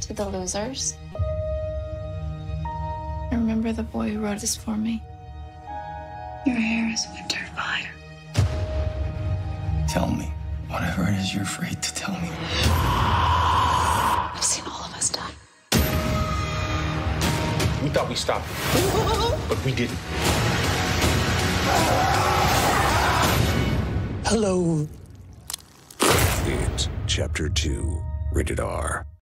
to the losers. I remember the boy who wrote this for me. Your hair is winter fire. Tell me whatever it is you're afraid to tell me. I've seen all of us die. We thought we stopped it, but we didn't. Hello. It's Chapter 2, rated R.